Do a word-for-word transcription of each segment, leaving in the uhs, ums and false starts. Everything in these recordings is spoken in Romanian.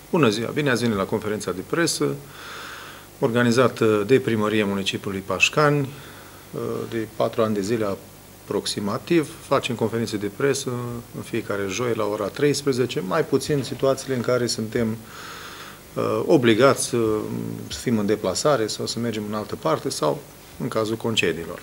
Bună ziua! Bine ați venit la conferința de presă, organizată de Primăria Municipiului Pașcani, de patru ani de zile aproximativ. Facem conferințe de presă în fiecare joi la ora treisprezece, mai puțin situațiile în care suntem uh, obligați să, să fim în deplasare sau să mergem în altă parte sau în cazul concediilor.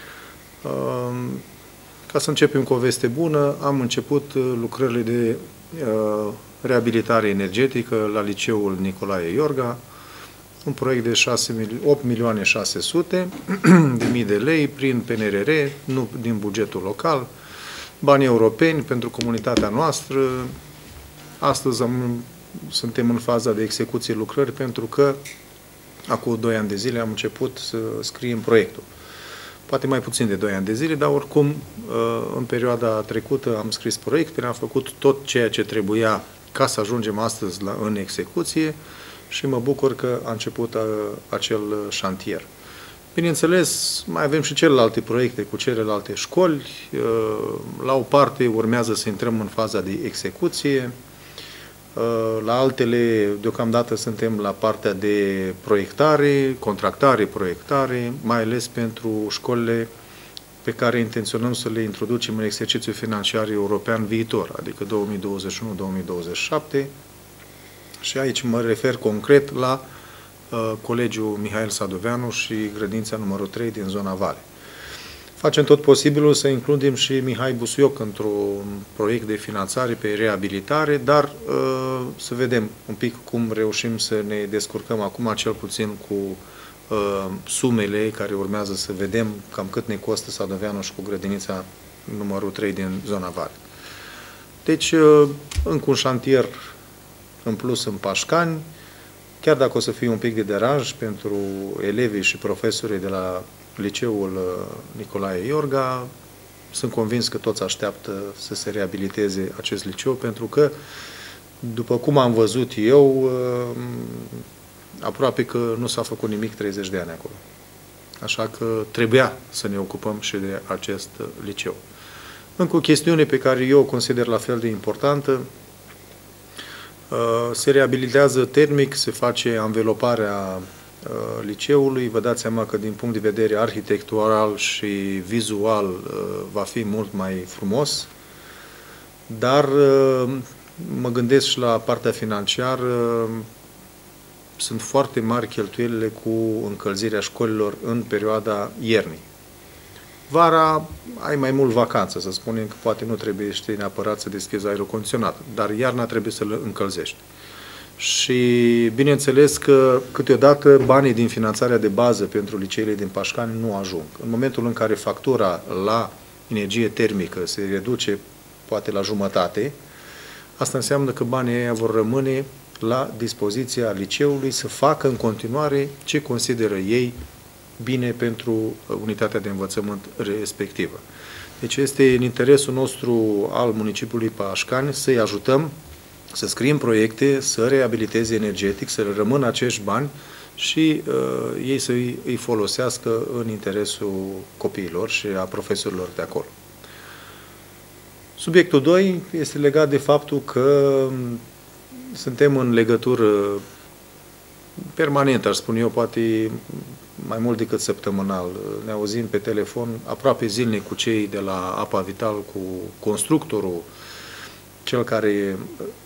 Uh, ca să începem cu o veste bună, am început lucrările de uh, reabilitare energetică la Liceul Nicolae Iorga, un proiect de opt milioane șase sute de mii de lei prin P N R R, nu din bugetul local, bani europeni pentru comunitatea noastră. Astăzi am, suntem în faza de execuție lucrări pentru că acum doi ani de zile am început să scriem proiectul. Poate mai puțin de doi ani de zile, dar oricum în perioada trecută am scris proiectele, am făcut tot ceea ce trebuia ca să ajungem astăzi la, în execuție și mă bucur că a început a, acel șantier. Bineînțeles, mai avem și celelalte proiecte cu celelalte școli. La o parte urmează să intrăm în faza de execuție, la altele deocamdată suntem la partea de proiectare, contractare, proiectare, mai ales pentru școlile pe care intenționăm să le introducem în exercițiul financiar european viitor, adică două mii douăzeci și unu două mii douăzeci și șapte. Și aici mă refer concret la uh, Colegiul Mihail Sadoveanu și grădința numărul trei din zona Vale. Facem tot posibilul să includem și Mihai Busuioc într-un proiect de finanțare pe reabilitare, dar uh, să vedem un pic cum reușim să ne descurcăm acum, cel puțin cu uh, sumele care urmează să vedem cam cât ne costă Sadoveanu și cu grădinița numărul trei din zona Vale. Deci, uh, încă un șantier în plus în Pașcani, chiar dacă o să fie un pic de deranj pentru elevii și profesorii de la Liceul Nicolae Iorga, sunt convins că toți așteaptă să se reabiliteze acest liceu, pentru că, după cum am văzut eu, aproape că nu s-a făcut nimic treizeci de ani acolo. Așa că trebuia să ne ocupăm și de acest liceu. Încă o chestiune pe care eu o consider la fel de importantă: se reabilitează termic, se face anveloparea liceului. Vă dați seama că din punct de vedere arhitectural și vizual va fi mult mai frumos, dar mă gândesc și la partea financiară. Sunt foarte mari cheltuielile cu încălzirea școlilor în perioada iernii. Vara ai mai mult vacanță, să spunem că poate nu trebuie știi, neapărat să deschizi aerul condiționat, dar iarna trebuie să-l încălzești. Și bineînțeles că câteodată banii din finanțarea de bază pentru liceele din Pașcani nu ajung. În momentul în care factura la energie termică se reduce poate la jumătate, asta înseamnă că banii ăia vor rămâne la dispoziția liceului să facă în continuare ce consideră ei bine pentru unitatea de învățământ respectivă. Deci este în interesul nostru al municipiului Pașcani să-i ajutăm să scriem proiecte, să reabiliteze energetic, să le rămână acești bani și uh, ei să îi folosească în interesul copiilor și a profesorilor de acolo. Subiectul doi este legat de faptul că suntem în legătură permanentă, aș spune eu, poate mai mult decât săptămânal. Ne auzim pe telefon aproape zilnic cu cei de la Apa Vital, cu constructorul, cel care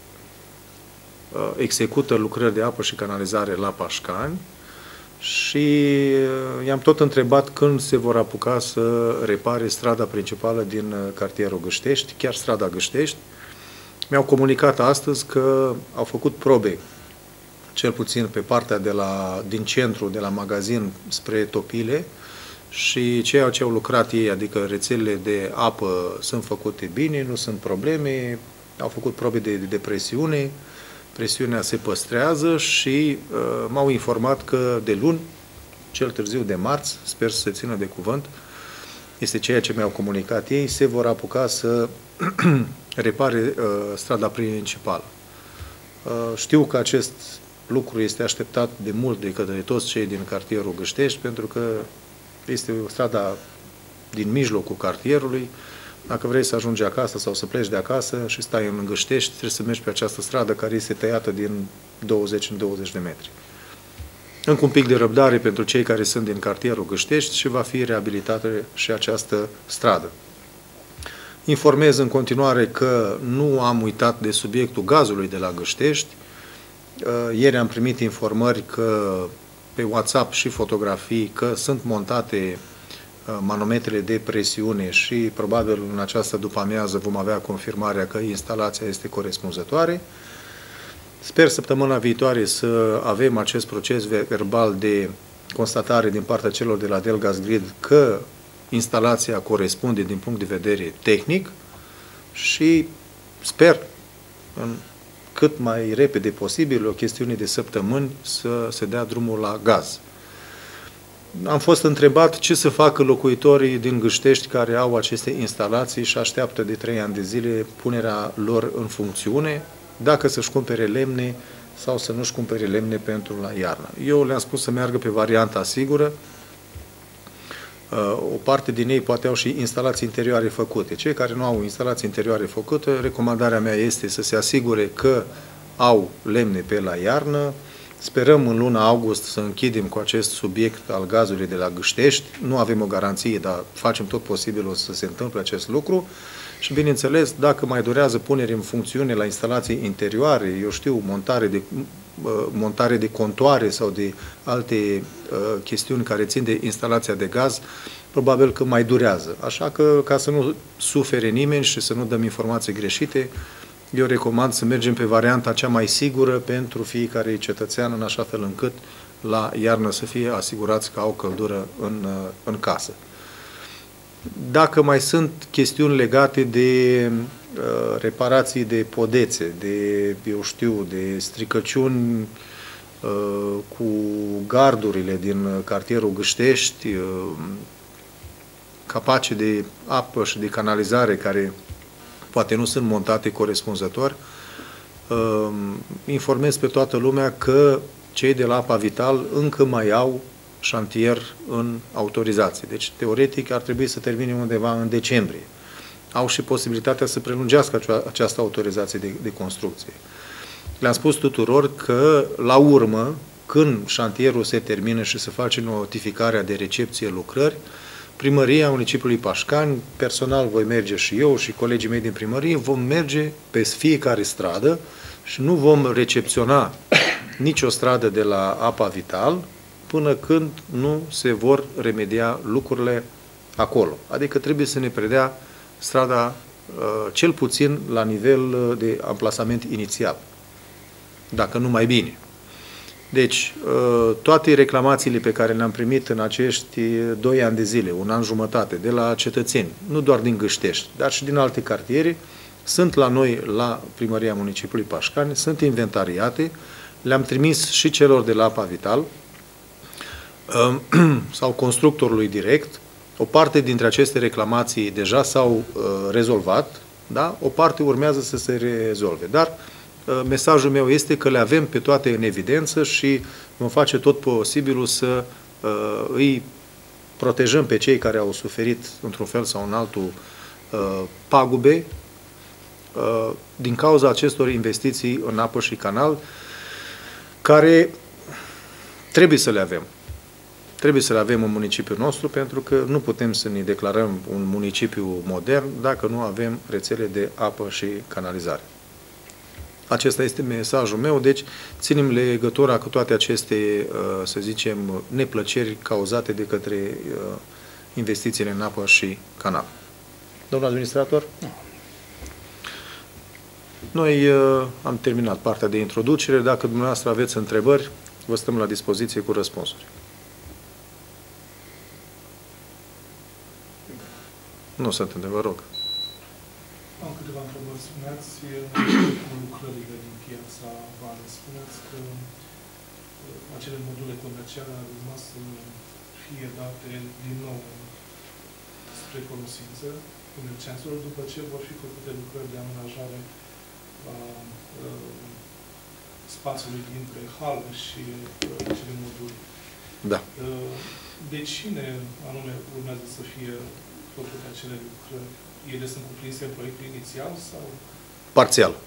execută lucrări de apă și canalizare la Pașcani, și i-am tot întrebat când se vor apuca să repare strada principală din cartierul Gâștești, chiar strada Gâștești. Mi-au comunicat astăzi că au făcut probe, cel puțin pe partea de la, din centru, de la magazin spre Topile, și ceea ce au lucrat ei, adică rețelele de apă, sunt făcute bine, nu sunt probleme, au făcut probe de, de presiune, presiunea se păstrează și uh, m-au informat că de luni, cel târziu de marți, sper să se țină de cuvânt, este ceea ce mi-au comunicat ei, se vor apuca să repare uh, strada principală. Uh, știu că acest lucru este așteptat de mult de către toți cei din cartierul Gâștești, pentru că este o strada din mijlocul cartierului. Dacă vrei să ajungi acasă sau să pleci de acasă și stai în Gâștești, trebuie să mergi pe această stradă care este tăiată din douăzeci în douăzeci de metri. Încă un pic de răbdare pentru cei care sunt din cartierul Gâștești și va fi reabilitată și această stradă. Informez în continuare că nu am uitat de subiectul gazului de la Gâștești. Ieri am primit informări că pe WhatsApp și fotografii că sunt montate manometrele de presiune și probabil în această după-amiază vom avea confirmarea că instalația este corespunzătoare. Sper săptămâna viitoare să avem acest proces verbal de constatare din partea celor de la Delgaz Grid că instalația corespunde din punct de vedere tehnic și sper în cât mai repede posibil, o chestiune de săptămâni, să se dea drumul la gaz. Am fost întrebat ce să facă locuitorii din Gâștești care au aceste instalații și așteaptă de trei ani de zile punerea lor în funcțiune, dacă să-și cumpere lemne sau să nu-și cumpere lemne pentru la iarnă. Eu le-am spus să meargă pe varianta sigură. O parte din ei poate au și instalații interioare făcute. Cei care nu au instalații interioare făcute, recomandarea mea este să se asigure că au lemne pe la iarnă. Sperăm în luna august să închidem cu acest subiect al gazului de la Gâștești. Nu avem o garanție, dar facem tot posibilul să se întâmple acest lucru. Și, bineînțeles, dacă mai durează punere în funcțiune la instalații interioare, eu știu, montare de, montare de contoare sau de alte uh, chestiuni care țin de instalația de gaz, probabil că mai durează. Așa că, ca să nu sufere nimeni și să nu dăm informații greșite, eu recomand să mergem pe varianta cea mai sigură pentru fiecare cetățean, în așa fel încât la iarnă să fie asigurați că au căldură în, uh, în casă. Dacă mai sunt chestiuni legate de uh, reparații de podețe, de, eu știu, de stricăciuni uh, cu gardurile din cartierul Gâștești, uh, capace de apă și de canalizare care poate nu sunt montate corespunzător, uh, informez pe toată lumea că cei de la Apa Vital încă mai au șantier în autorizație. Deci, teoretic, ar trebui să termine undeva în decembrie. Au și posibilitatea să prelungească această autorizație de, de construcție. Le-am spus tuturor că, la urmă, când șantierul se termină și se face notificarea de recepție lucrări, Primăria Municipiului Pașcani, personal voi merge și eu și colegii mei din primărie, vom merge pe fiecare stradă și nu vom recepționa nicio stradă de la Apa Vital până când nu se vor remedia lucrurile acolo. Adică trebuie să ne predea strada cel puțin la nivel de amplasament inițial, dacă nu mai bine. Deci, toate reclamațiile pe care le-am primit în acești doi ani de zile, un an jumătate, de la cetățeni, nu doar din Gâștești, dar și din alte cartiere, sunt la noi, la Primăria Municipiului Pașcani, sunt inventariate, le-am trimis și celor de la Apa Vital, sau constructorului direct. O parte dintre aceste reclamații deja s-au uh, rezolvat, da? O parte urmează să se rezolve. Dar uh, mesajul meu este că le avem pe toate în evidență și vom face tot posibilul să uh, îi protejăm pe cei care au suferit într-un fel sau în altul uh, pagube uh, din cauza acestor investiții în apă și canal, care trebuie să le avem. Trebuie să le avem în municipiul nostru, pentru că nu putem să ne declarăm un municipiu modern dacă nu avem rețele de apă și canalizare. Acesta este mesajul meu, deci ținem legătura cu toate aceste, să zicem, neplăceri cauzate de către investițiile în apă și canal. Domnul administrator? Noi am terminat partea de introducere. Dacă dumneavoastră aveți întrebări, vă stăm la dispoziție cu răspunsuri. Nu sunt întrebări, vă rog. Am câteva întrebări. Spuneați cu lucrările din piața Vale. Spuneați că acele module comerciale ar urma să fie date din nou spre folosință comercianților după ce vor fi făcute lucrări de amenajare a uh, spațiului dintre hală și uh, acele module. Da. Uh, de cine anume urmează să fie făcute acele lucrări? Ele sunt cuprinse în proiectul inițial sau? Parțial.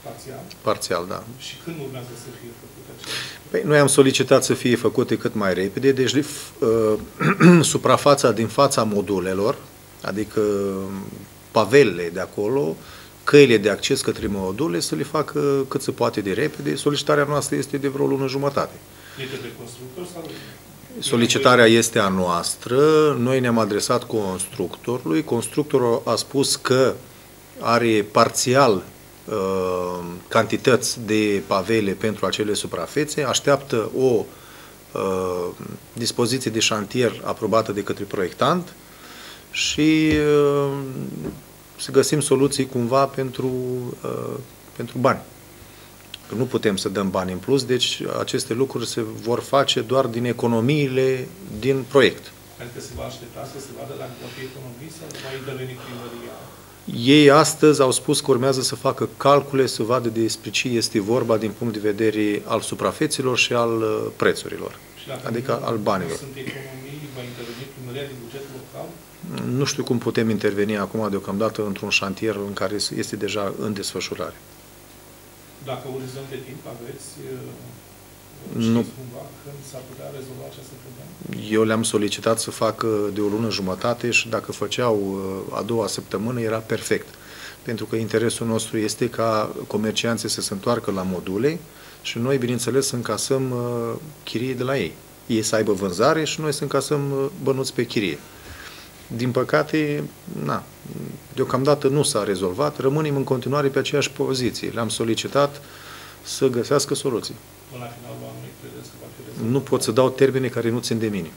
parțial. Parțial, da. Și când urmează să fie făcute acestea? Păi, noi am solicitat să fie făcute cât mai repede, deci uh, suprafața din fața modulelor, adică pavelele de acolo, căile de acces către module, să le facă cât se poate de repede. Solicitarea noastră este de vreo lună jumătate. E de constructor sau? Solicitarea este a noastră, noi ne-am adresat constructorului, constructorul a spus că are parțial uh, cantități de pavele pentru acele suprafețe, așteaptă o uh, dispoziție de șantier aprobată de către proiectant și uh, să găsim soluții cumva pentru, uh, pentru bani. Nu putem să dăm bani în plus, deci aceste lucruri se vor face doar din economiile din proiect. Adică se va aștepta să se vadă dacă va fi economii sau va interveni primăria? Ei astăzi au spus că urmează să facă calcule, să vadă despre ce este vorba din punct de vedere al suprafețelor și al prețurilor, adică nu, al banilor. Sunt economii, va interveni primăria din bugetul local? Nu știu cum putem interveni acum deocamdată într-un șantier în care este deja în desfășurare. Dacă orizont de timp aveți, nu. știți cumva când s-ar putea rezolva această problemă? Eu le-am solicitat să facă de o lună jumătate și dacă făceau a doua săptămână era perfect. Pentru că interesul nostru este ca comercianții să se întoarcă la module și noi, bineînțeles, să încasăm chirie de la ei. Ei să aibă vânzare și noi să încasăm bănuți pe chirie. Din păcate, na, deocamdată nu s-a rezolvat, rămânem în continuare pe aceeași poziție. Le-am solicitat să găsească soluții. Până la finalul anului credeți că va fi rezolvat? Nu pot să dau termene care nu țin de mine.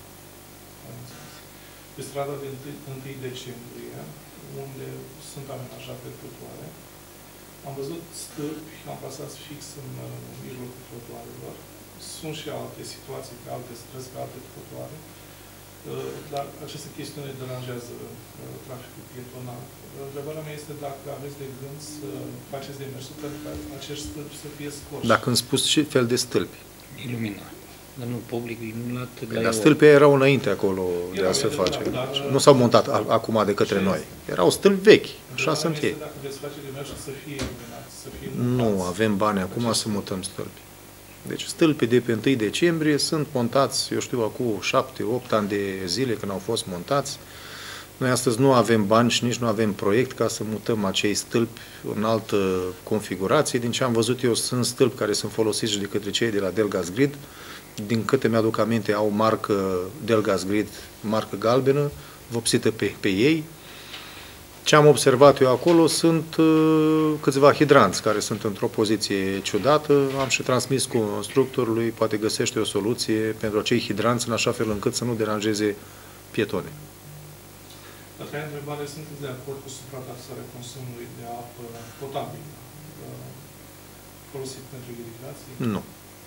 Pe strada de întâi decembrie, unde sunt amenajate trotuare, am văzut stâlpi amplasați fix în mijlocul trotuarelor. Sunt și alte situații, pe alte străzi, pe alte trotuare. Dar această chestiune deranjează traficul pietonal. Întrebarea mea este dacă aveți de gând să faceți demersul pentru ca acești stâlpi să fie scoși. Dacă îmi spus ce fel de stâlpi? Iluminat. Dar nu public, iluminat. Dar stâlpii erau înainte acolo de a se face. Nu s-au montat acum de către noi. Erau stâlpi vechi, așa sunt ei. Dacă veți face demersul să fie iluminat, să fie nu avem bani acum să mutăm stâlpi. Deci stâlpii de pe întâi decembrie sunt montați, eu știu, acum șapte opt ani de zile când au fost montați. Noi astăzi nu avem bani și nici nu avem proiect ca să mutăm acei stâlpi în altă configurație. Din ce am văzut eu, sunt stâlpi care sunt folosiți de către cei de la Delgas Grid. Din câte mi-aduc aminte, au marcă Delgas Grid, marcă galbenă, vopsită pe, pe ei. Ce am observat eu acolo sunt uh, câțiva hidranți care sunt într-o poziție ciudată. Am și transmis constructorului, poate găsește o soluție pentru acei hidranți în așa fel încât să nu deranjeze pietone. A treia întrebare, sunteți de acord cu suprataxarea consumului de apă potabilă folosit pentru irrigații? Nu.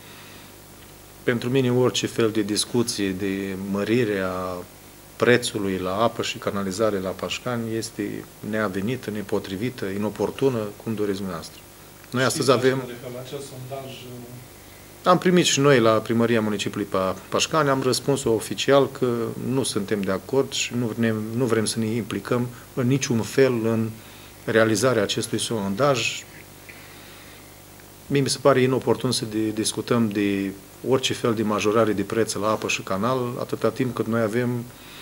Pentru mine orice fel de discuție de mărire a prețului la apă și canalizare la Pașcani este neavenită, nepotrivită, inoportună, cum doriți dumneavoastră. Noi astăzi avem... La acel sondaj... Am primit și noi la Primăria Municipiului Pașcani, am răspuns oficial că nu suntem de acord și nu, ne, nu vrem să ne implicăm în niciun fel în realizarea acestui sondaj. Mie mi se pare inoportun să de, discutăm de orice fel de majorare de preț la apă și canal, atâta timp cât noi avem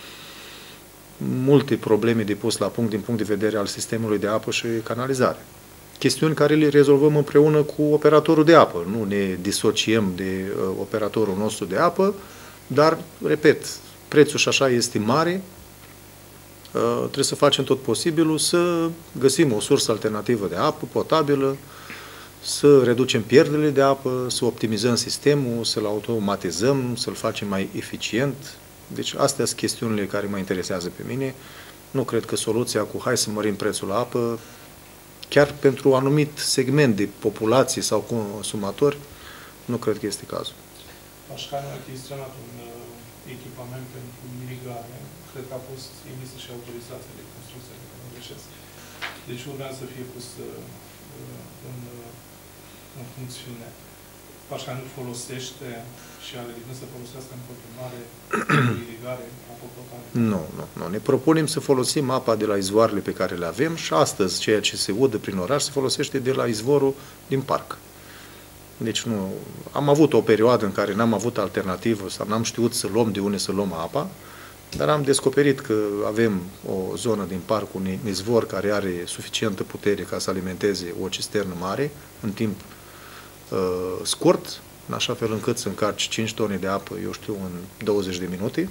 multe probleme de pus la punct din punct de vedere al sistemului de apă și canalizare. Chestiuni care le rezolvăm împreună cu operatorul de apă. Nu ne disociem de uh, operatorul nostru de apă, dar, repet, prețul și așa este mare. Uh, trebuie să facem tot posibilul să găsim o sursă alternativă de apă potabilă, să reducem pierderile de apă, să optimizăm sistemul, să-l automatizăm, să-l facem mai eficient. Deci astea sunt chestiunile care mă interesează pe mine. Nu cred că soluția cu hai să mărim prețul la apă, chiar pentru un anumit segment de populație sau consumatori, nu cred că este cazul. Pașcani a achiziționat un uh, echipament pentru irigare. Cred că a fost emisă și autorizația de construcție, dacă nu greșesc. Deci urmează să fie pus uh, în, uh, în funcțiune. Pașcani folosește și are de gând să folosească în continuare irigare, apă potabilă? Nu, nu, nu. Ne propunem să folosim apa de la izvoarele pe care le avem și astăzi ceea ce se udă prin oraș se folosește de la izvorul din parc. Deci nu, am avut o perioadă în care n-am avut alternativă sau n-am știut să luăm de unde să luăm apa, dar am descoperit că avem o zonă din parc, un izvor care are suficientă putere ca să alimenteze o cisternă mare în timp uh, scurt, în așa fel încât să încarci cinci tone de apă, eu știu, în douăzeci de minute.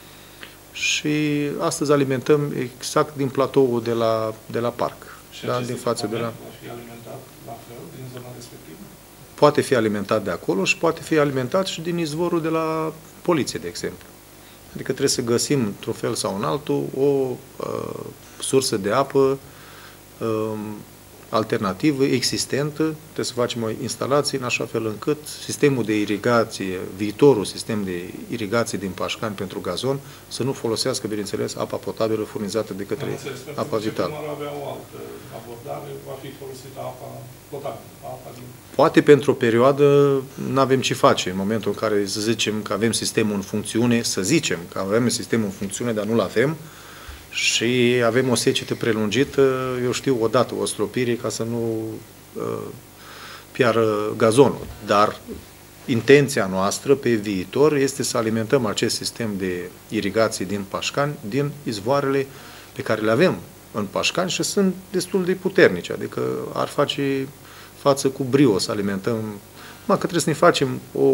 Și astăzi alimentăm exact din platoul de la, de la parc. Și da, acest din față de la... va fi alimentat la fel din zona respectivă? Poate fi alimentat de acolo și poate fi alimentat și din izvorul de la poliție, de exemplu. Adică trebuie să găsim, într-un fel sau în altul, o uh, sursă de apă uh, alternativă, existentă. Trebuie să facem o instalație în așa fel încât sistemul de irigație, viitorul sistem de irigație din Pașcani pentru gazon, să nu folosească, bineînțeles, apa potabilă furnizată de către înțeles, apa vitală. Ar avea o altă abordare, va fi folosită apa potabilă, apa din... Poate pentru o perioadă nu avem ce face. În momentul în care să zicem că avem sistemul în funcțiune, să zicem că avem sistemul în funcțiune, dar nu-l avem, și avem o secetă prelungită, eu știu, odată o stropire ca să nu uh, piară gazonul. Dar intenția noastră pe viitor este să alimentăm acest sistem de irigație din Pașcani, din izvoarele pe care le avem în Pașcani și sunt destul de puternice, adică ar face față cu brio să alimentăm, mă, că trebuie să ne facem o,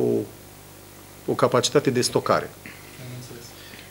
o capacitate de stocare. Am înțeles.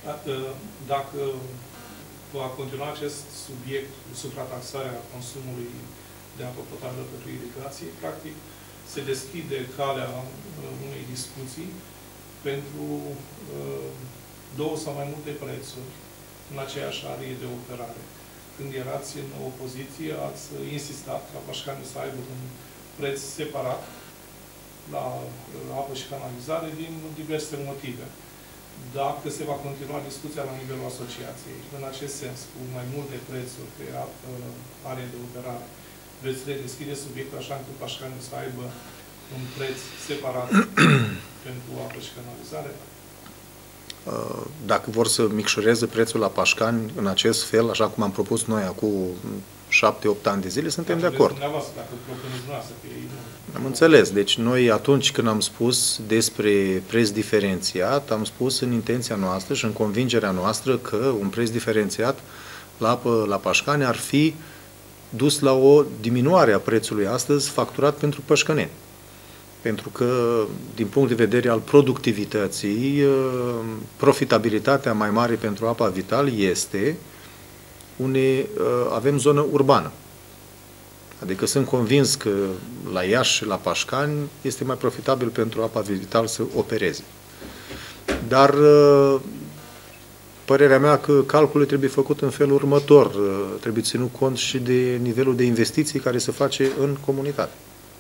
Dacă va continua acest subiect, suprataxarea consumului de apă potabilă pentru irigație, practic se deschide calea unei discuții pentru uh, două sau mai multe prețuri în aceeași arie de operare. Când erați în opoziție, ați insistat ca Pașcani să aibă un preț separat la apă și canalizare din diverse motive. Dacă se va continua discuția la nivelul asociației, în acest sens, cu mai multe prețuri pe are de operare, veți redeschide subiectul așa încât Pașcani să aibă un preț separat pentru apă și canalizare? Dacă vor să micșoreze prețul la Pașcani în acest fel, așa cum am propus noi acum șapte opt ani de zile, suntem dacă de acord. Dacă propuneți dumneavoastră, că ei nu... Am înțeles. Deci noi atunci când am spus despre preț diferențiat, am spus în intenția noastră și în convingerea noastră că un preț diferențiat la apă la Pașcani ar fi dus la o diminuare a prețului astăzi facturat pentru pașcăneni. Pentru că, din punct de vedere al productivității, profitabilitatea mai mare pentru apa vital este unde avem zonă urbană. Adică sunt convins că la Iași și la Pașcani este mai profitabil pentru apa vital să opereze. Dar părerea mea că calculul trebuie făcut în felul următor. Trebuie ținut cont și de nivelul de investiții care se face în comunitate.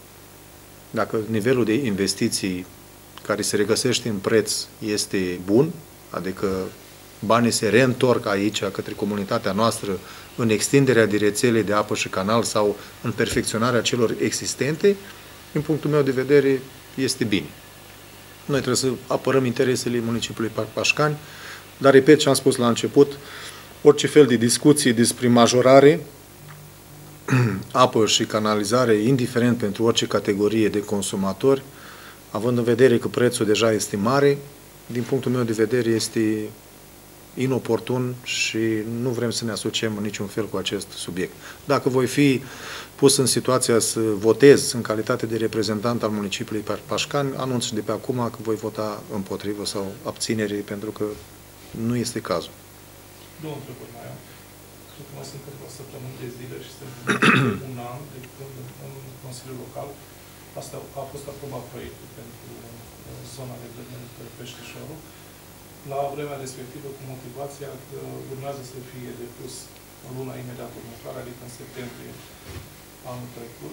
Dacă nivelul de investiții care se regăsește în preț este bun, adică banii se reîntorc aici către comunitatea noastră în extinderea de rețele de apă și canal sau în perfecționarea celor existente, din punctul meu de vedere, este bine. Noi trebuie să apărăm interesele municipiului Pașcani, dar repet ce am spus la început, orice fel de discuții despre majorare, apă și canalizare, indiferent pentru orice categorie de consumatori, având în vedere că prețul deja este mare, din punctul meu de vedere este inoportun și nu vrem să ne asociem în niciun fel cu acest subiect. Dacă voi fi pus în situația să votez în calitate de reprezentant al municipiului Pașcani, anunț de pe acum că voi vota împotrivă sau abținere, pentru că nu este cazul. Două întrebări mai am. Cred că mai sunt câteva săptămâni de zile și sunt un an de când în Consiliul Local asta a fost aprobat proiectul pentru zona de reglement Peștișorul. La vremea respectivă, cu motivația că urmează să fie depus în luna imediat următoare, adică în septembrie anul trecut.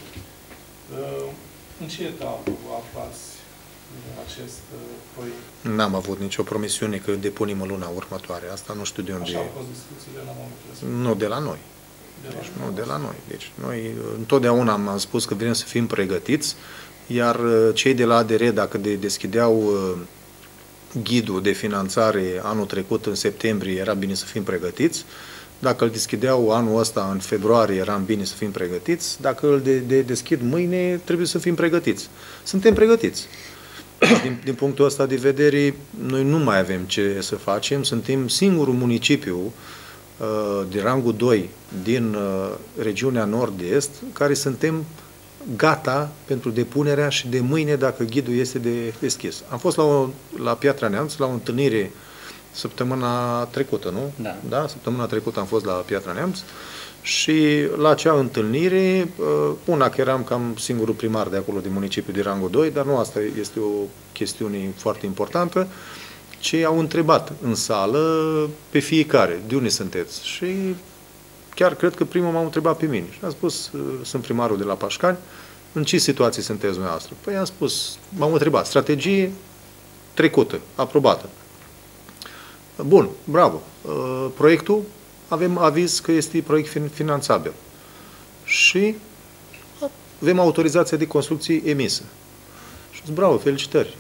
În ce etapă vă aflați acest proiect? N-am avut nicio promisiune că depunem în luna următoare. Asta nu știu de unde... Așa au fost discuțiile la momentul respectiv? Nu de la noi. De la deci, nu de la noi. Deci noi întotdeauna am spus că vrem să fim pregătiți Iar cei de la A D R, dacă de deschideau ghidul de finanțare anul trecut în septembrie, era bine să fim pregătiți. Dacă îl deschideau anul ăsta în februarie, eram bine să fim pregătiți. Dacă îl de, de deschid mâine, trebuie să fim pregătiți. Suntem pregătiți. Din, din punctul ăsta de vedere, noi nu mai avem ce să facem. Suntem singurul municipiu uh, de rangul doi din uh, regiunea nord-est, care suntem gata pentru depunerea și de mâine, dacă ghidul este de deschis. Am fost la, o, la Piatra Neamț, la o întâlnire săptămâna trecută, nu? Da. Da? Săptămâna trecută am fost la Piatra Neamț și la acea întâlnire, una că eram cam singurul primar de acolo, din municipiul de rangul doi, dar nu asta este o chestiune foarte importantă, ci au întrebat în sală pe fiecare, de unde sunteți? Și chiar cred că primul m-a întrebat pe mine și am spus, sunt primarul de la Pașcani, în ce situații sunteți dumneavoastră? Păi am spus, m-am întrebat, strategie trecută, aprobată. Bun, bravo. Proiectul, avem aviz că este proiect finanțabil. Și avem autorizația de construcție emisă. Și am zis, bravo, felicitări.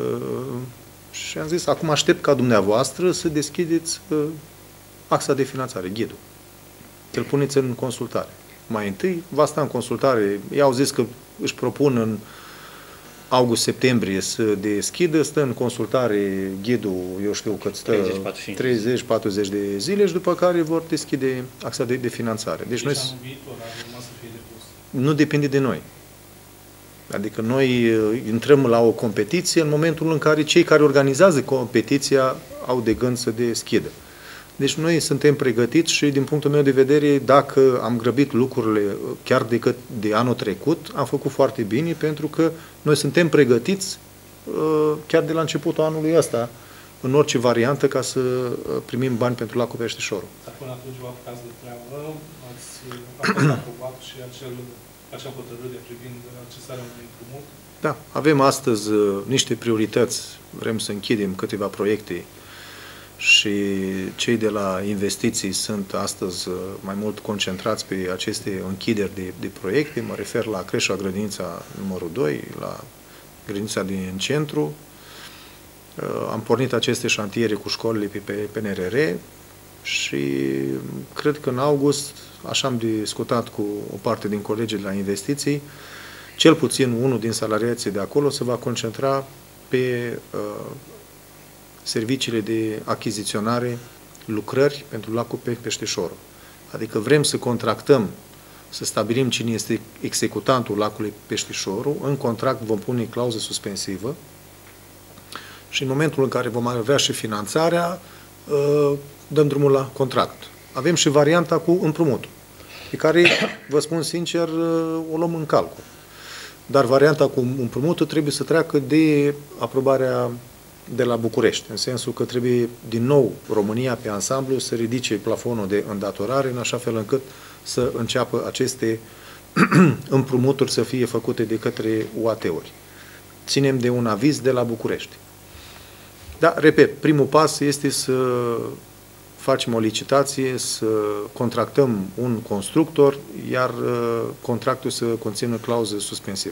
Și am zis, acum aștept ca dumneavoastră să deschideți axa de finanțare, ghidul. Să-l puneți în consultare. Mai întâi, va sta în consultare. Ei au zis că își propun în august-septembrie să deschidă, stă în consultare ghidul, eu știu cât stă, treizeci patruzeci de zile și după care vor deschide axa de, de finanțare. Deci, deci noi, anul viitor ar urma să fie depus. Nu depinde de noi. Adică noi intrăm la o competiție în momentul în care cei care organizează competiția au de gând să deschidă. Deci noi suntem pregătiți și din punctul meu de vedere, dacă am grăbit lucrurile chiar decât de anul trecut, am făcut foarte bine pentru că noi suntem pregătiți chiar de la începutul anului ăsta, în orice variantă, ca să primim bani pentru lacul Peștișorul. Dar până atunci vă apucați de treabă, ați fost aprobat și acel, acea hotărâre privind accesarea unui împrumut? Da, avem astăzi niște priorități, vrem să închidem câteva proiecte și cei de la investiții sunt astăzi mai mult concentrați pe aceste închideri de, de proiecte. Mă refer la creșa grădinița numărul doi, la grădinița din centru. Am pornit aceste șantiere cu școlile pe, pe N R R și cred că în august, așa am discutat cu o parte din colegii de la investiții, cel puțin unul din salariații de acolo se va concentra pe uh, serviciile de achiziționare, lucrări pentru lacul Peștișorul. Adică vrem să contractăm, să stabilim cine este executantul lacului Peștișorul, în contract vom pune clauză suspensivă și în momentul în care vom avea și finanțarea, dăm drumul la contract. Avem și varianta cu împrumutul, pe care, vă spun sincer, o luăm în calcul. Dar varianta cu împrumutul trebuie să treacă de aprobarea de la București, în sensul că trebuie din nou România pe ansamblu să ridice plafonul de îndatorare în așa fel încât să înceapă aceste împrumuturi să fie făcute de către U A T-uri. Ținem de un aviz de la București. Da, repet, primul pas este să facem o licitație, să contractăm un constructor, iar contractul să conțină clauză suspensivă.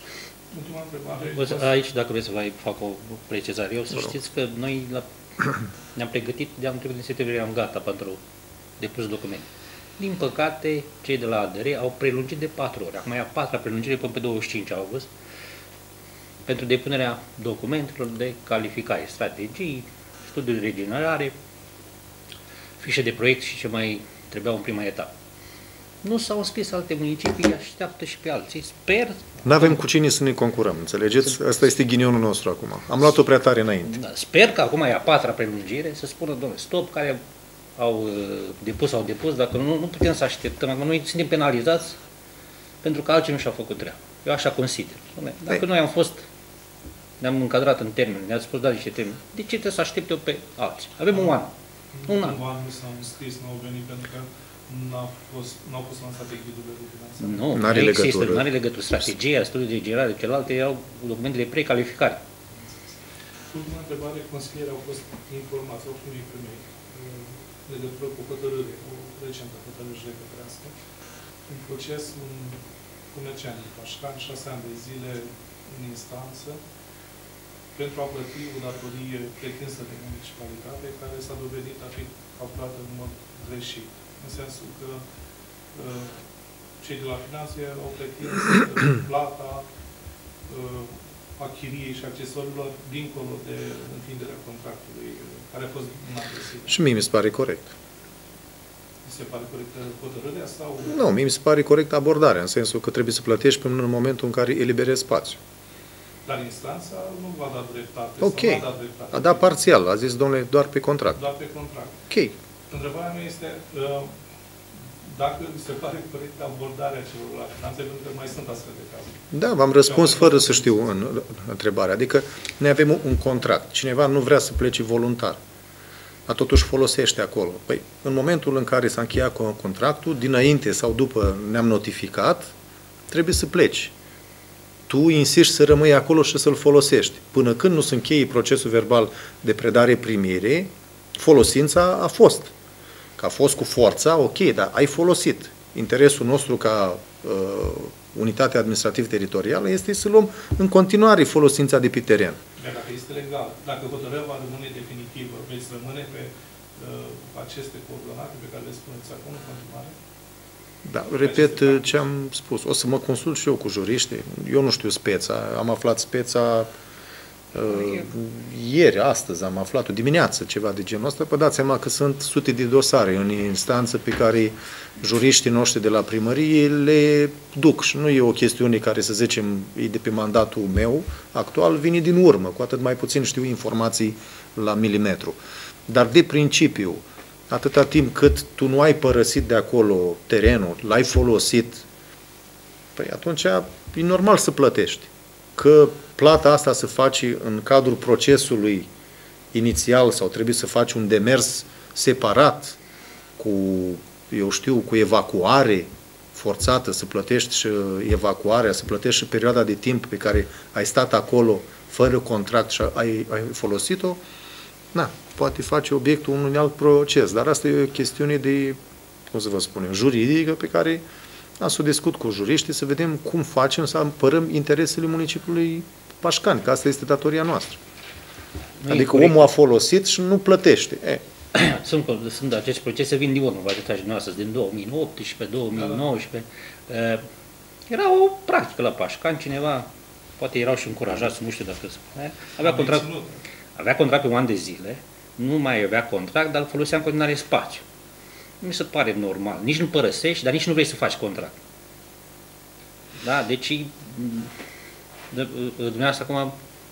Aici, dacă vreți să vă fac o precizare, eu să știți că noi ne-am pregătit, de anul trecut din septembrie eram gata pentru depus documente. Din păcate, cei de la A D R au prelungit de patru ori. Acum e a patra prelungire până pe douăzeci și cinci august pentru depunerea documentelor de calificare, strategii, studiul de regenerare, fișe de proiect și ce mai trebuiau în prima etapă. Nu s-au înscris alte municipii, așteaptă și pe alții. Sper... Nu avem cu cine să ne concurăm, înțelegeți? Asta este ghinionul nostru acum. Am luat-o prea tare înainte. Da, sper că acum e a patra prelungire, să spună, domnule, stop, care au depus, au depus, dacă nu, nu putem să așteptăm. Acum noi suntem penalizați pentru că alții nu și-au făcut treaba. Eu așa consider. Dacă Ei. noi am fost, ne-am încadrat în termen, ne-ați spus, da, niște termeni, de ce trebuie să aștepte eu pe alții? Avem un an. Un an. Un an nu s-au înscris, nu au venit pentru că n-au fost, n-au fost lansate ghidurile de finanțare. Nu, nu are legătură. Nu are legătură. Strategia, studiul de generare, celelalte erau documente de precalificare. Ultima întrebare, consilierii au fost informați, au primit primit legătură cu hotărâre, cu recentă hotărâre judecătorească. În proces, un comerciant din Pașcani, șase ani de zile, în instanță pentru a plăti o datorie pretinsă de municipalitate care s-a dovedit a fi calculată în mod greșit. În sensul că uh, cei de la finanțe au pretins plata uh, achiriei și accesorilor dincolo de întinderea contractului care a fost înainte. Și mie mi se pare corect. Mi se pare corectă hotărârea sau... Nu, mie mi se pare corect abordarea, în sensul că trebuie să plătești până în momentul în care eliberezi spațiu. Dar instanța nu va da dreptate. Ok. Sau va da dreptate. A dat parțial, a zis, domnule, doar pe contract. Doar pe contract. Ok. Întrebarea mea este uh, dacă vi se pare corectă abordarea celor la finanțe, pentru că mai sunt astfel de cazuri. Da, v-am răspuns fără să știu în întrebare. Adică noi avem un contract. Cineva nu vrea să plece voluntar. Dar totuși folosește acolo. Păi, în momentul în care s-a încheiat contractul, dinainte sau după ne-am notificat, trebuie să pleci. Tu insiști să rămâi acolo și să-l folosești. Până când nu se încheie procesul verbal de predare-primire, folosința a fost. Că a fost cu forța, ok, dar ai folosit. Interesul nostru ca uh, unitate administrativ-teritorială este să luăm în continuare folosința de pe teren. Dar dacă este legal, dacă hotărârea va rămâne definitivă, veți rămâne pe uh, aceste coordonate pe care le spuneți acum în continuare? Da, repet ce am spus. O să mă consult și eu cu juriștii. Eu nu știu speța. Am aflat speța uh, ieri, astăzi am aflat-o, dimineață, ceva de genul ăsta. Păi dați seama că sunt sute de dosare în instanță pe care juriștii noștri de la primărie le duc. Și nu e o chestiune care, să zicem, e de pe mandatul meu actual, vine din urmă. Cu atât mai puțin știu informații la milimetru. Dar de principiu, atâta timp cât tu nu ai părăsit de acolo terenul, l-ai folosit, păi atunci e normal să plătești. Că plata asta se face în cadrul procesului inițial sau trebuie să faci un demers separat cu, eu știu, cu evacuare forțată, să plătești și evacuarea, să plătești și perioada de timp pe care ai stat acolo fără contract și ai, ai folosit-o, na, poate face obiectul unui alt proces, dar asta e o chestiune de, cum să vă spun, juridică pe care am să o discut cu juriștii să vedem cum facem să apărăm interesele municipiului Pașcani, că asta este datoria noastră. Nu adică omul a folosit și nu plătește. E. Sunt, sunt aceste procese, vin din urmă, vă arătați noastră, din două mii optsprezece, două mii nouăsprezece. Uh, era o practică la Pașcani, cineva, poate erau și încurajați, nu știu dacă spune, avea contract, avea contract pe un an de zile, nu mai avea contract, dar folosea în continuare spațiu. Mi se pare normal. Nici nu părăsești, dar nici nu vrei să faci contract. Da? Deci, dumneavoastră acum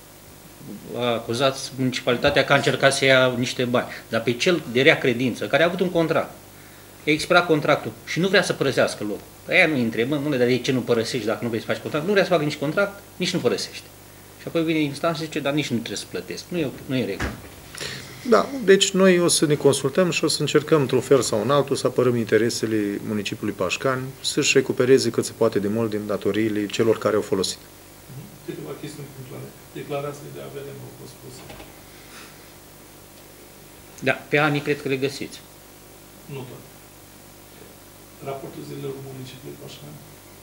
acuzați municipalitatea că a încercat să ia niște bani. Dar pe cel de rea credință, care a avut un contract, a expirat contractul și nu vrea să părăsească locul. Aia nu-i întrebăm, nu le dar de ce nu părăsești dacă nu vrei să faci contract? Nu vrea să facă nici contract, nici nu părăsești. Și apoi vine instanța și zice, dar nici nu trebuie să plătesc. Nu e, nu e regulă. Da, deci noi o să ne consultăm și o să încercăm într-un fel sau în altul să apărăm interesele municipiului Pașcani, să-și recupereze cât se poate de mult din datoriile celor care au folosit. Câteva chestiuni punctuale. Declarațiile de avere nu au fost puse. Da, pe anii cred că le găsiți. Nu toate. Raportul zilelor municipiului Pașcani.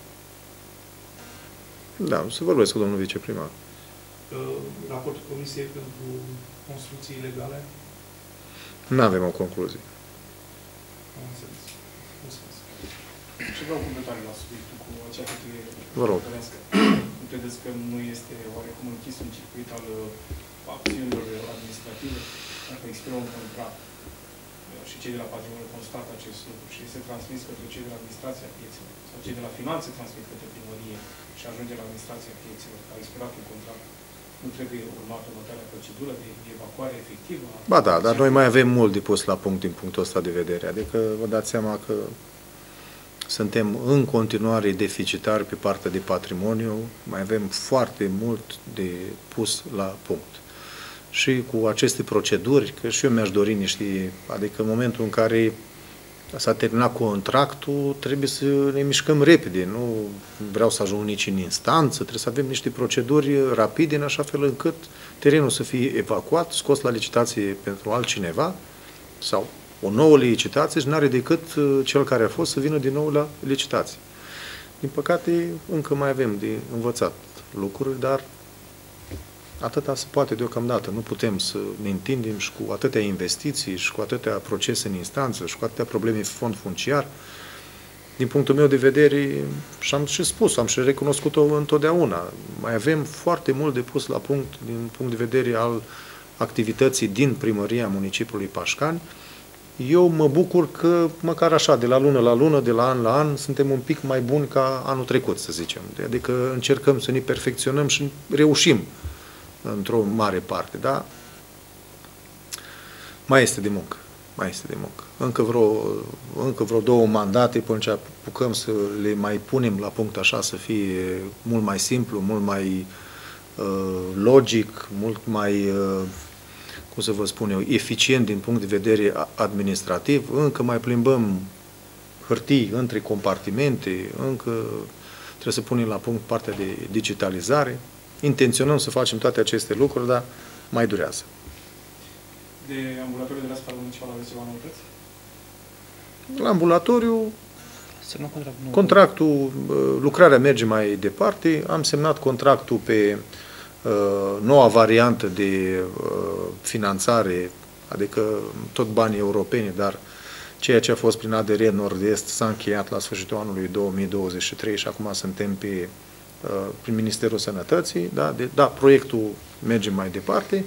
Da, să vorbesc cu domnul viceprimar. Raportul Comisiei pentru Construcții Ilegale? Nu avem o concluzie. Am înțeles. Mulțumesc. Și vreau comentarii la subiectul cu acea hotărâre. Vă rog. Nu credeți că nu este oarecum închis un circuit al acțiunilor administrative? Dacă expiră un contract și cei de la patrimoniu constată acest lucru și este transmis către cei de la administrația piețelor sau cei de la finanțe transmit către primărie și ajunge la administrația piețelor, că a expirat un contract, nu trebuie urmată următoarea procedură de evacuare efectivă? Ba da, dar noi mai avem mult de pus la punct din punctul ăsta de vedere. Adică vă dați seama că suntem în continuare deficitari pe partea de patrimoniu, mai avem foarte mult de pus la punct. Și cu aceste proceduri, că și eu mi-aș dori niște, adică în momentul în care s-a terminat contractul, trebuie să ne mișcăm repede, nu vreau să ajung nici în instanță, trebuie să avem niște proceduri rapide, în așa fel încât terenul să fie evacuat, scos la licitație pentru altcineva, sau o nouă licitație și n-are decât cel care a fost să vină din nou la licitație. Din păcate, încă mai avem de învățat lucruri, dar atâta se poate deocamdată. Nu putem să ne întindem și cu atâtea investiții și cu atâtea procese în instanță și cu atâtea probleme fond funciar. Din punctul meu de vedere, și am și spus, am și recunoscut-o întotdeauna, mai avem foarte mult de pus la punct din punct de vedere al activității din primăria municipiului Pașcani. Eu mă bucur că, măcar așa, de la lună la lună, de la an la an, suntem un pic mai buni ca anul trecut, să zicem. Adică încercăm să ne perfecționăm și reușim într-o mare parte, dar mai este de muncă. Mai este de muncă. Încă vreo, încă vreo două mandate până ce apucăm să le mai punem la punct așa, să fie mult mai simplu, mult mai uh, logic, mult mai, uh, cum să vă spun eu, eficient din punct de vedere administrativ. Încă mai plimbăm hârtii între compartimente, încă trebuie să punem la punct partea de digitalizare. Intenționăm să facem toate aceste lucruri, dar mai durează. De ambulatoriu de la Spitalul Municipal aveți ceva noutăți? La ambulatoriu, Semnăm contract. Nu. contractul, lucrarea merge mai departe. Am semnat contractul pe uh, noua variantă de uh, finanțare, adică tot banii europeni, dar ceea ce a fost prin A D R Nord-Est s-a încheiat la sfârșitul anului două mii douăzeci și trei și acum suntem pe, uh, prin Ministerul Sănătății. Da, de, da, proiectul merge mai departe.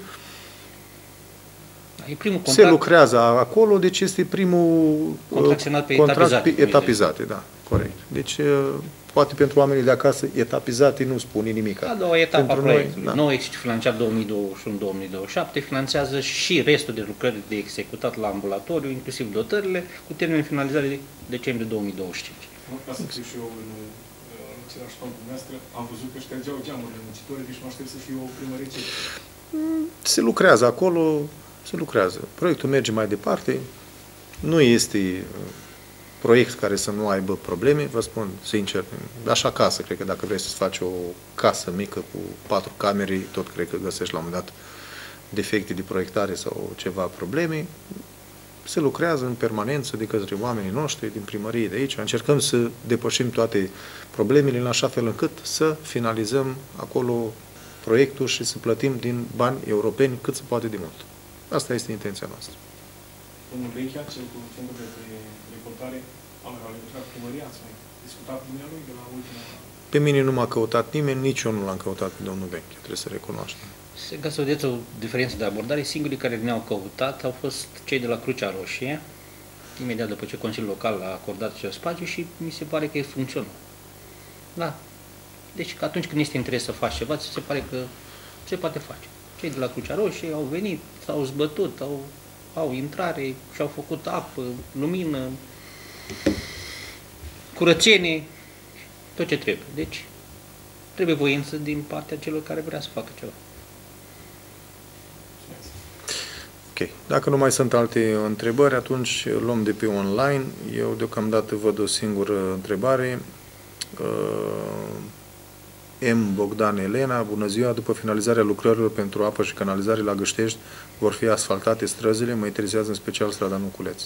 E primul contract. Se lucrează acolo, deci este primul Contract semnat pe contract etapizate, pe etapizate, da, corect. Deci, poate pentru oamenii de acasă, etapizate nu spune nimic. A doua etapă a proiectului. Da. Nou exercițiu financiar două mii douăzeci și unu două mii douăzeci și șapte finanțează și restul de lucrări de executat la ambulatoriu, inclusiv dotările, cu termen de finalizare de decembrie două mii douăzeci și cinci. Ca să fiu și eu în același ton cu dumneavoastră, am văzut că ștergeau geamurile muncitorii, deci mă aștept să fie o primărie ce. Se lucrează acolo, se lucrează. Proiectul merge mai departe, nu este proiect care să nu aibă probleme, vă spun sincer, așa casă, cred că dacă vrei să-ți faci o casă mică cu patru camere, tot cred că găsești la un moment dat defecte de proiectare sau ceva probleme. Se lucrează în permanență de către oamenii noștri din primărie de aici. Încercăm să depășim toate problemele în așa fel încât să finalizăm acolo proiectul și să plătim din bani europeni cât se poate de mult. Asta este intenția noastră. Domnul Benchea, cel cu centrul de recoltare, am legătura cu primăria, ați mai discutat cu dumnealui de la ultima... Pe mine nu m-a căutat nimeni, nici eu nu l-am căutat pe domnul Benchea, trebuie să recunoaștem. Se ca să vedeți o diferență de abordare, singurii care ne-au căutat au fost cei de la Crucea Roșie, imediat după ce Consiliul Local a acordat acel spațiu și mi se pare că e funcțional. Da. Deci că atunci când este interes să faci ceva, ți se pare că se poate face. Cei de la Crucea Roșie au venit, s-au zbătut, au, au intrare și-au făcut apă, lumină, curățenie, tot ce trebuie. Deci trebuie voință din partea celor care vrea să facă ceva. Ok. Dacă nu mai sunt alte întrebări, atunci luăm de pe online. Eu deocamdată văd o singură întrebare. M. Bogdan Elena, bună ziua, după finalizarea lucrărilor pentru apă și canalizare la Găștești vor fi asfaltate străzile, mă interesează în special strada Nuculeț.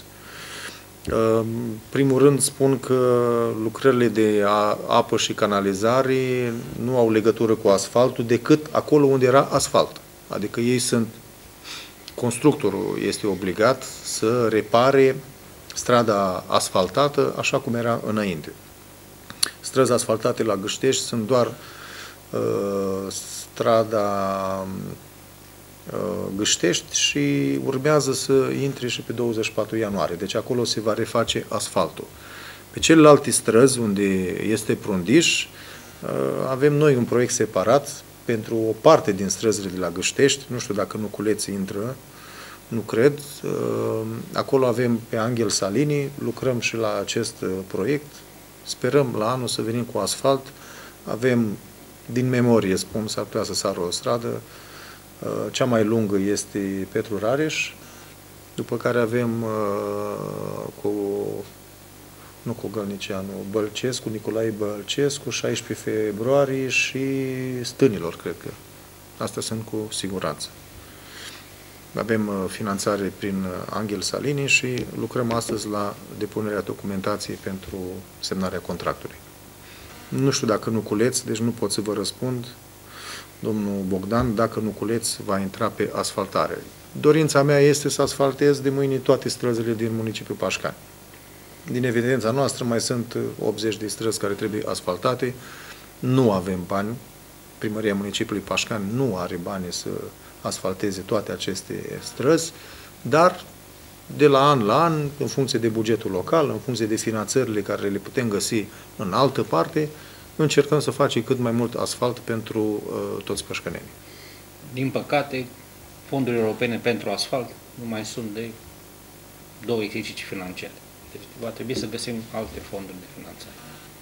Primul rând spun că lucrările de apă și canalizare nu au legătură cu asfaltul decât acolo unde era asfalt. Adică ei sunt, constructorul este obligat să repare strada asfaltată așa cum era înainte. Străzi asfaltate la Găștești sunt doar uh, strada uh, Găștești și urmează să intre și pe douăzeci și patru ianuarie. Deci acolo se va reface asfaltul. Pe celelalte străzi unde este Prundiș, uh, avem noi un proiect separat pentru o parte din străzile de la Găștești. Nu știu dacă Nuculeț intră, nu cred. Uh, acolo avem pe Angel Salini, lucrăm și la acest uh, proiect. Sperăm la anul să venim cu asfalt. Avem, din memorie, spun, s-ar putea să sară o stradă. Cea mai lungă este Petru Rareș, după care avem cu, nu cu Gălnicianu, Bălcescu, Nicolae Bălcescu, șaisprezece februarie și Stânilor, cred că. Astea sunt cu siguranță. Avem finanțare prin Angel Salini și lucrăm astăzi la depunerea documentației pentru semnarea contractului. Nu știu dacă Nuculeț, deci nu pot să vă răspund. domnul Bogdan, dacă Nuculeț va intra pe asfaltare. Dorința mea este să asfaltez de mâine toate străzile din municipiul Pașcani. Din evidența noastră mai sunt optzeci de străzi care trebuie asfaltate. Nu avem bani. Primăria municipiului Pașcani nu are bani să asfalteze toate aceste străzi, dar de la an la an, în funcție de bugetul local, în funcție de finanțările care le putem găsi în altă parte, încercăm să facem cât mai mult asfalt pentru uh, toți pașcănenii. Din păcate, fondurile europene pentru asfalt nu mai sunt de două exerciții financiare. Deci va trebui să găsim alte fonduri de finanțare.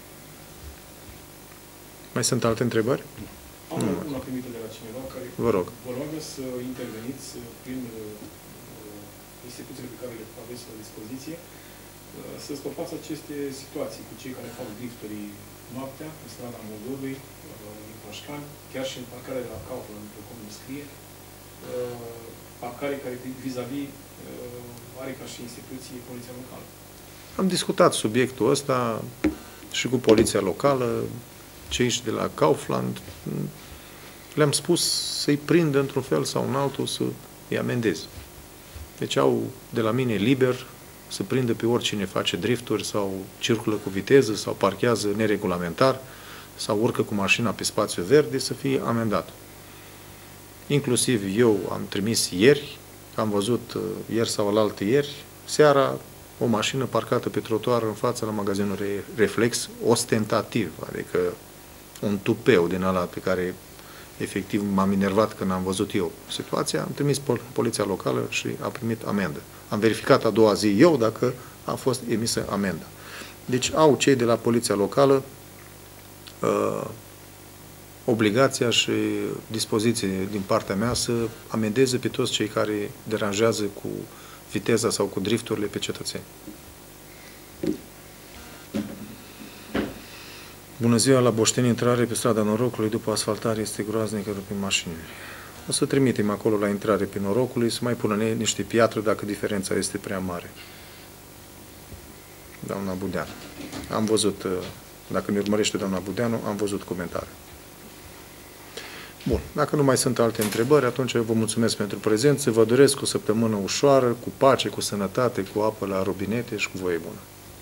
Mai sunt alte întrebări? Am una primită de la cineva care vă rog. Vă roagă să interveniți prin instituțiile pe care le aveți la dispoziție, să stopați aceste situații cu cei care fac drifterii noaptea, în strada Moldovei, în Pașcani, chiar și în parcarea de la Kaufland, după cum îmi scrie, parcare care vis-a-vis are ca și instituție poliția locală. Am discutat subiectul ăsta și cu poliția locală, cei de la Kaufland, le-am spus să-i prindă într-un fel sau în altul, să îi amendeze. Deci au de la mine liber să prindă pe oricine face drifturi sau circulă cu viteză sau parchează neregulamentar sau urcă cu mașina pe spațiu verde, să fie amendat. Inclusiv eu am trimis ieri, am văzut ieri sau alaltă ieri, seara, o mașină parcată pe trotuar în fața la magazinul Reflex, ostentativ, adică un tupeu din ăla pe care efectiv m-am enervat când am văzut eu situația, am trimis pol poliția locală și a primit amendă. Am verificat a doua zi eu dacă a fost emisă amendă. Deci au cei de la poliția locală uh, obligația și dispoziție din partea mea să amendeze pe toți cei care deranjează cu viteza sau cu drifturile pe cetățeni. Bună ziua, la Boșteni, intrare pe strada Norocului, după asfaltare este groaznică după mașini. O să trimitem acolo la intrare pe Norocului să mai pună niște piatră dacă diferența este prea mare. Doamna Budeanu. Am văzut, dacă ne urmărește doamna Budeanu, am văzut comentarii. Bun, dacă nu mai sunt alte întrebări, atunci eu vă mulțumesc pentru prezență, vă doresc o săptămână ușoară, cu pace, cu sănătate, cu apă la robinete și cu voie bună.